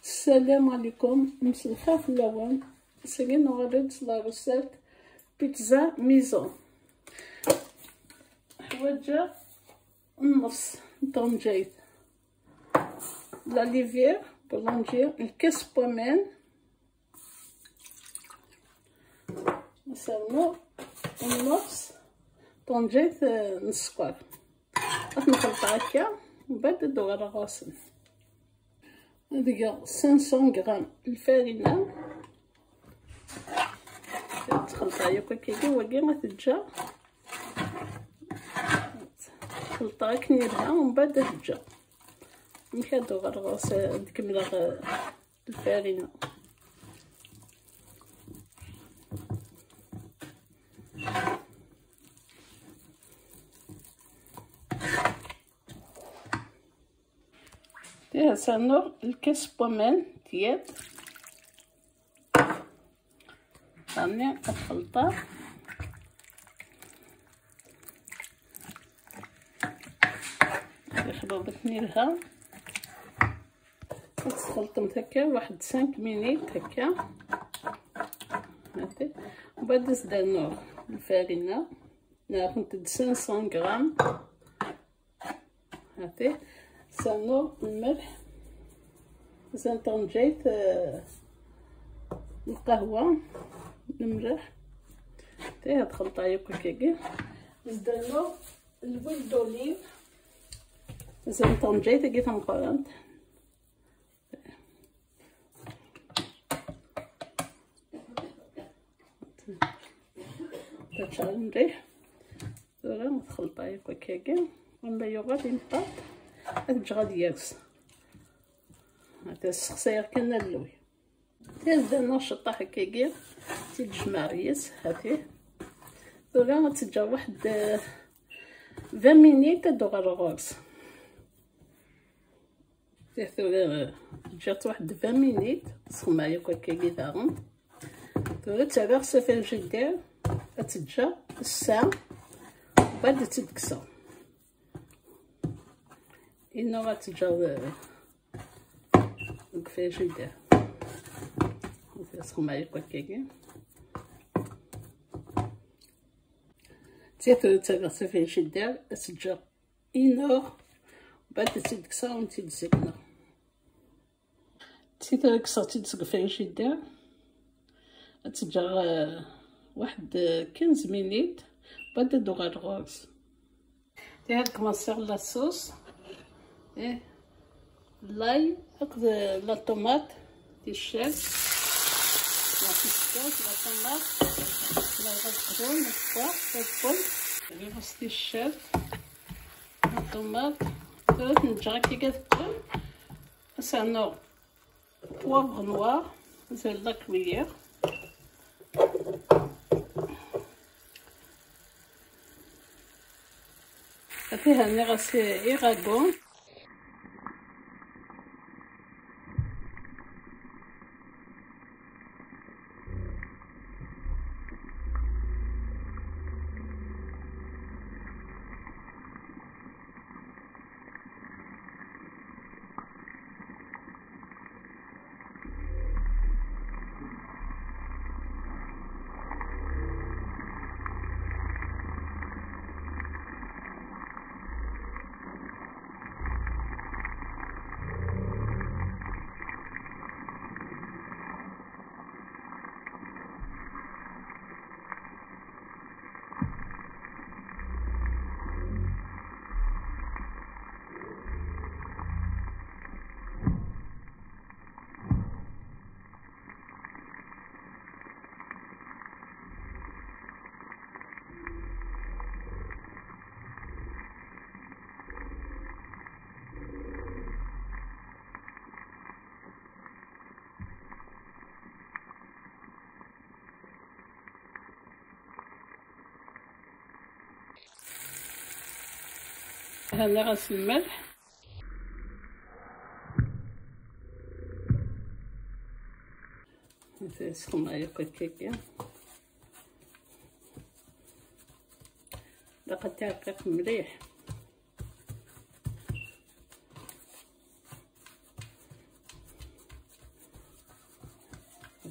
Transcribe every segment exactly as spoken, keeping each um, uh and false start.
السلام عليكم، مساء الخير في اللون. ساقي نغرد لاروسات بيتزا ميزون. حوايجها النص طنجيت لاليفير بولونجير، الكاس بومان، نسمو النص طنجيت السكر. غنخلط هكا ومن بعد ندو على غاسل. هاديك خمسمية غرام الفارينة تخلطها هكا كيكي وكي غتتجا تخلطها كنيرها ومن بعد تتجا ملي ندو على غاسل نكمل الفارينة. فيها سنور الكاس بومان ديال راني الخلطة خبابة نيرها تخلطمت هكا واحد خمسة مينيت هكا هاتي. ومن بعد نزيد نور الفارينة، انا كنت خمسمية غرام هاتي. سنور الملح، زين طنجيت القهوة الملح تاع هاد الخلطة هكا كيكي. زدنا الويل دوليف، زين طنجيت كي تنقرنت تشعل مليح. دابا نخلطها هكا كيكي ولا يوغا ينطط تجي غادي يابس. هذا السخسير كنا اللوي تزدنا الشطة هكاكي تيتجمع ريس هاتيه. دابا غتتجا واحد عشرين مينيت تدوغ على الغرس. تيثورا جات واحد عشرين مينيت تسخن هكا كيكي داغن. دابا تابع سفنجدير تتجا الساعة وبعد تدكسا إنه غتجا كفاية جدا. تسخن هكا كيكي تيتو تاغسل فيه جدا تتجا إنه بعد تدكسا و تيتزكنا تيتكسا تيتسق فيه جدا تتجا واحد خمسطاش مينيت بعد تدوغ على الغرز. تي هاد كماسيغ لاصوص ايه لاي اخذ لا طوماط ديال الشاب لا بيستاش لا طوماط لا الغزبون الخضار الفل الرز ديال الشاب الطوماط ثلاث نجا كي كتبان سانو بوافغ نوار زين لا كويير فيها نغسل إيغابون. هنا غسل الملح نسخن هكا كيكي باقا ترقيق مليح.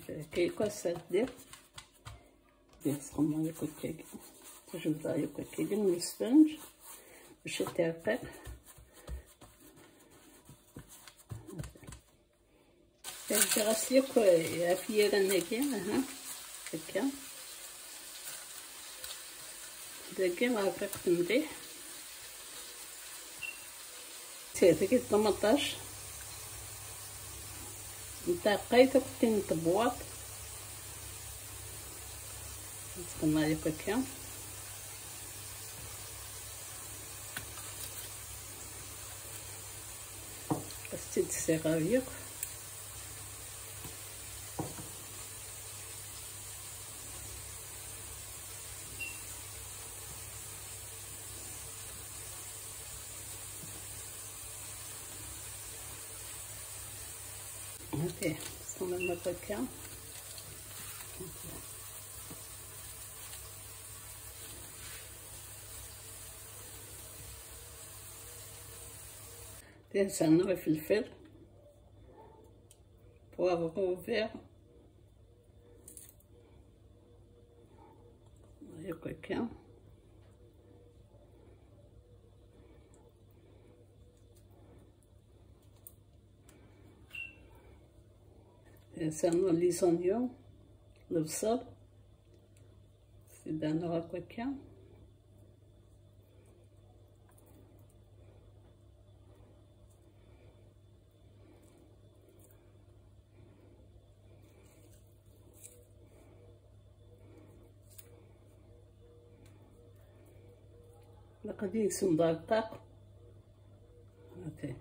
كيكو سادير ديال سخمة ياكل كيكي تجبدها ياكل كيكي من السفنج باش يترقق. تجي غسلك عافية رناكي اها هكا داكي رققت مليح. تيتي الطماطاش دقيت كنت نطبواط نسقنا لك هكا قصتي الصغاريق اوكي نسقنا لك هكا ديال سنة فلفل بوافغو فيغ هكا ديال سنة لي زونيون البصل زيدنا هكا غادي نسم دقيق هاكي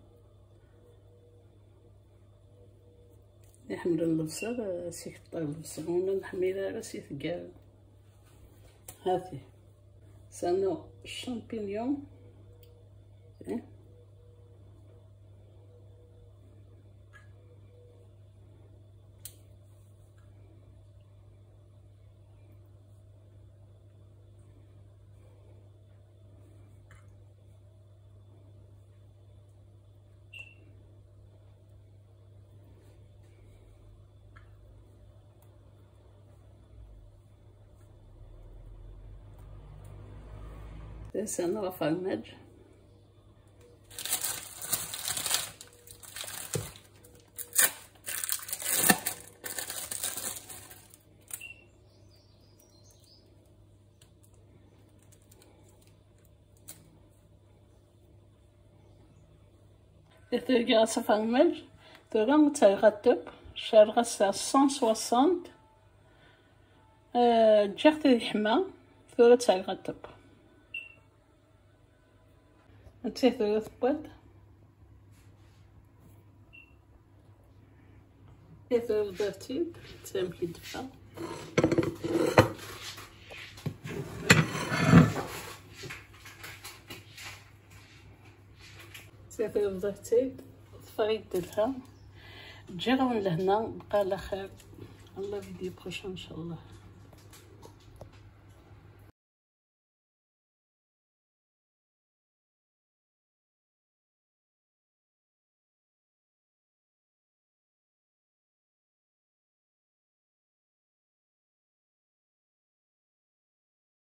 نحمر البصل سيكطر البصل ولا نحميرها على سيثقال هاتي سانو الشامبينيون سنة فرماج تلقى فرماج تلقى تغطب شارغة مية وستين جاكت الحما ثورة تغطب نتي ثلاث بيض ثلاث بيضتين تسام كي دفا ثلاث بيضتين طفيت لها تجي غون لهنا بقى على خير. الله فيديو بروشان ان شاء الله.